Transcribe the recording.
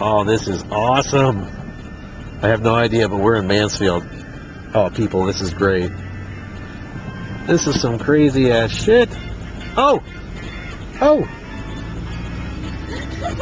Oh, this is awesome. I have no idea, but we're in Mansfield. Oh, people, this is great. This is some crazy ass shit. Oh! Oh!